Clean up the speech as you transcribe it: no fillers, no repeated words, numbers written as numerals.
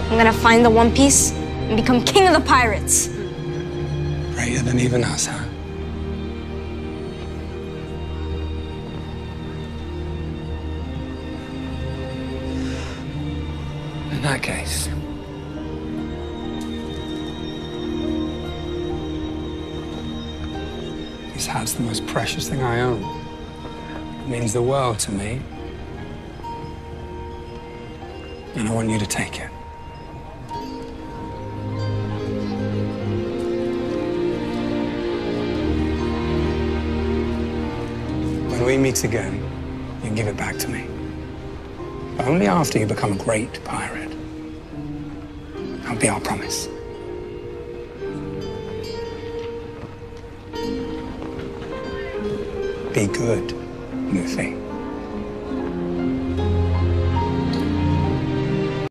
I'm gonna find the One Piece and become king of the pirates. Greater than even us, huh? In that case, this hat's the most precious thing I own. It means the world to me. And I want you to take it. When we meet again, you can give it back to me. But only after you become a great pirate. That'll be our promise. Be good, Luffy.